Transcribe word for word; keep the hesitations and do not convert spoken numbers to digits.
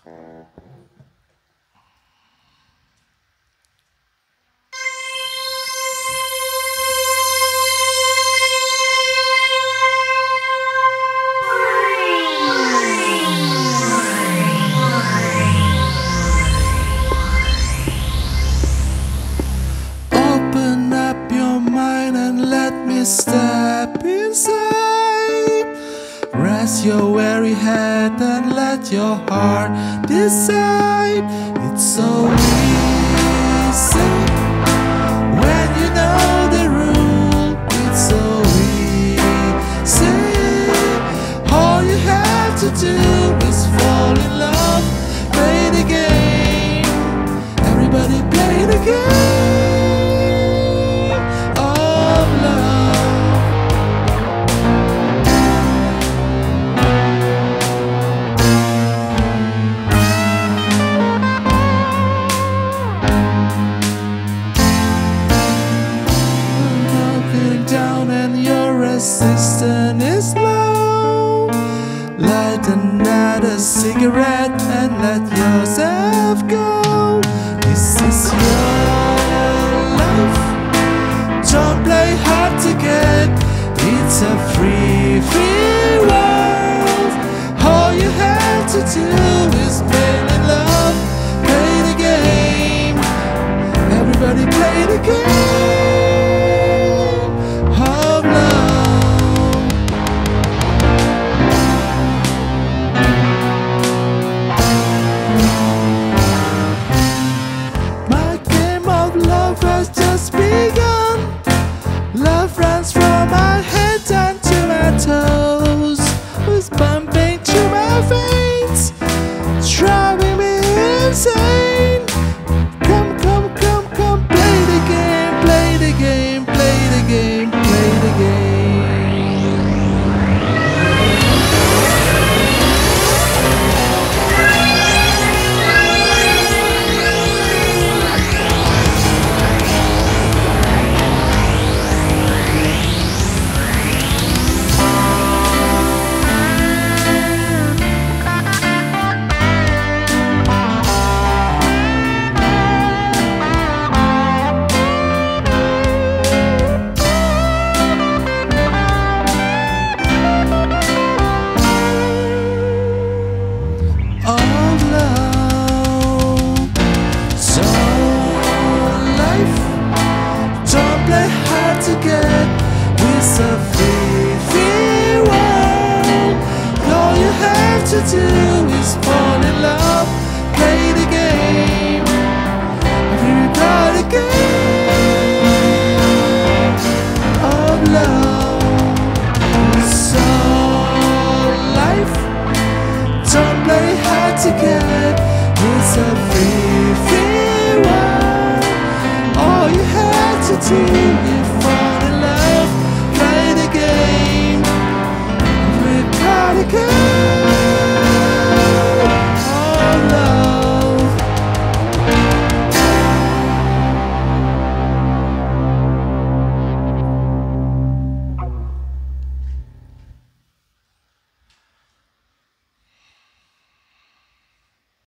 Open up your mind and let me step inside. Rest your weary head and let your heart decide. It's so easy when you know the rule. It's so easy. All you have to do is fall in love. Play the game. Everybody play the game. Resistance is low. Light another cigarette and let yourself go. This is your life. Don't play hard to get. It's a free, free world. All you have to do is fall in love. Play the game. Everybody play the game. Love runs from my head down to my toes, was pumping through my veins, driving me insane. Come, come, come, come, play the game, play the game, play the game, play the game. To get with a free, free world. All you have to do is fall in love. Play the game. Everybody game of love. It's all life. Don't play hard to get. It's a free, free world. All you have to do is